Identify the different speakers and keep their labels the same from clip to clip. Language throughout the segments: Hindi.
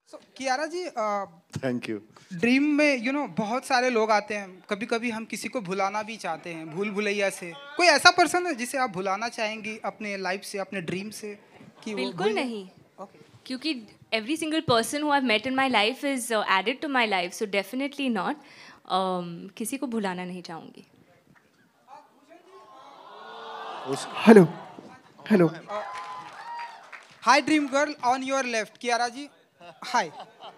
Speaker 1: Kiara ji,
Speaker 2: thank you.
Speaker 1: Dream में बहुत सारे लोग आते हैं। कभी कभी हम किसी को भुलाना भी चाहते हैं, भूल भुलैया से। कोई ऐसा पर्सन है जिसे आप भुलाना चाहेंगी अपने लाइफ से, अपने ड्रीम से, कि वो
Speaker 3: बिल्कुल
Speaker 1: भूल जाए?
Speaker 3: नहीं, क्योंकि every single person who I've met in my life is added to my life, so definitely not. किसी को भुलाना नहीं चाहूँगी.
Speaker 4: Hello hello.
Speaker 1: Hi dream girl, on your left Kiara ji. Hi.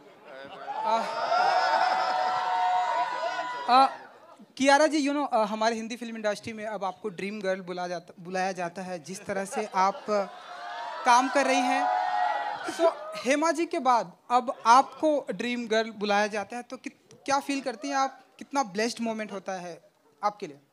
Speaker 1: Kiara ji, हमारे हिंदी फिल्म इंडस्ट्री में अब आपको ड्रीम गर्ल बुलाया जाता है। जिस तरह से आप काम कर रही हैं, तो हेमा जी के बाद अब आपको ड्रीम गर्ल बुलाया जाता है, तो क्या फील करती हैं आप? कितना ब्लेस्ड मोमेंट होता है आपके लिए?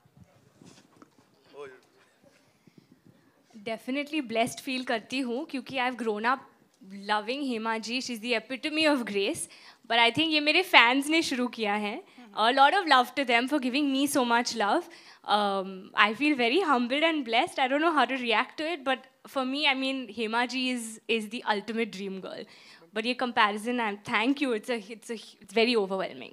Speaker 3: डेफिनेटली ब्लेस्ड फील करती हूँ, क्योंकि I have grown up loving Hema ji. She is the epitome of grace. But I think ये मेरे फैंस ने शुरू किया है. A lot of love to them for giving me so much love. I feel very humbled and blessed. I don't know how to react to it, but for me, I mean, Hema ji is the ultimate dream girl. But ये comparison, thank you. It's very overwhelming.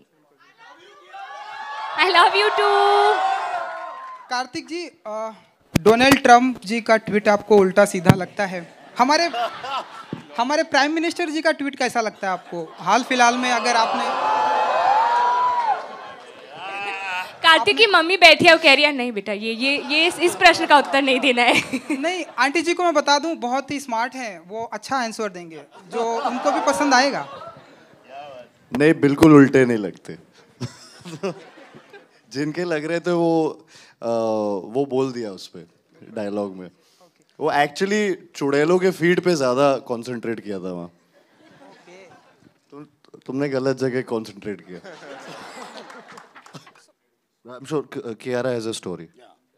Speaker 3: I love you too.
Speaker 1: Kartik ji, Donald Trump ji का ट्वीट आपको उल्टा सीधा लगता है? हमारे प्राइम मिनिस्टर जी का ट्वीट कैसा लगता है आपको? हाल फिलहाल में अगर आपने
Speaker 3: कार्तिक की मम्मी बैठी है, वो कह रही है नहीं बेटा, ये इस प्रश्न का उत्तर नहीं देना है.
Speaker 1: नहीं, आंटी जी को मैं बता दूं, बहुत ही स्मार्ट हैं वो, अच्छा आंसर देंगे जो उनको भी पसंद आएगा.
Speaker 2: नहीं, बिल्कुल उल्टे नहीं लगते. जिनके लग रहे थे वो बोल दिया उस पे डायलॉग में. वो एक्चुअली चुड़ैलों के फीड पे ज्यादा कंसंट्रेट किया था वहाँ. तुमने गलत जगह कंसंट्रेट किया. I'm sure Kiara has a story.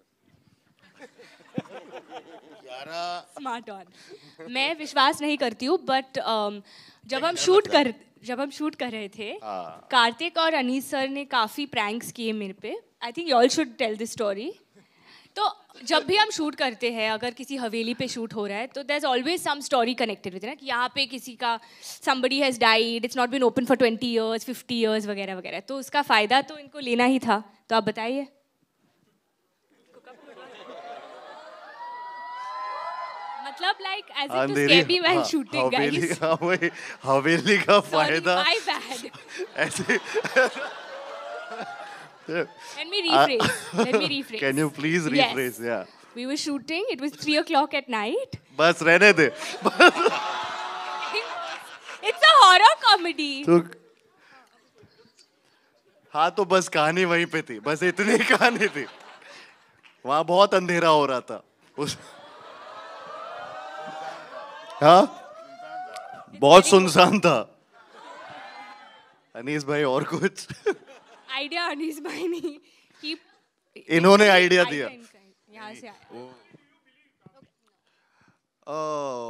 Speaker 3: Kiara smart on. मैं विश्वास नहीं करती हूँ, बट जब हम शूट कर रहे थे, कार्तिक और अनीस सर ने काफ़ी प्रैंक्स किए मेरे पे. I think you all should tell this story. तो जब भी हम शूट करते हैं, अगर किसी हवेली पे शूट हो रहा है, तो there is always some story connected with, ना, कि यहाँ पे किसी का somebody has died, it's not been open for 20 years, 50 years वगैरह वगैरह. तो उसका फ़ायदा तो इनको लेना ही था. तो आप बताइए. मतलब like as it to scare me while shooting, guys.
Speaker 2: हवेली का फायदा.
Speaker 3: My bad.
Speaker 2: ऐसे.
Speaker 3: Let me rephrase.
Speaker 2: Can you please rephrase?
Speaker 3: Yes. Yeah. We were shooting. It was 3 o'clock at night.
Speaker 2: बस रहने दे.
Speaker 3: It's a horror comedy.
Speaker 2: हाँ, तो बस कहानी वहीं पे थी. बस इतनी कहानी थी. वहाँ बहुत अंधेरा हो रहा था. हाँ, बहुत सुनसान था. अनीस भाई और कुछ?
Speaker 3: आइडिया अनीस भाई नहीं,
Speaker 2: इन्होंने आइडिया दिया.
Speaker 3: यहाँ से आया.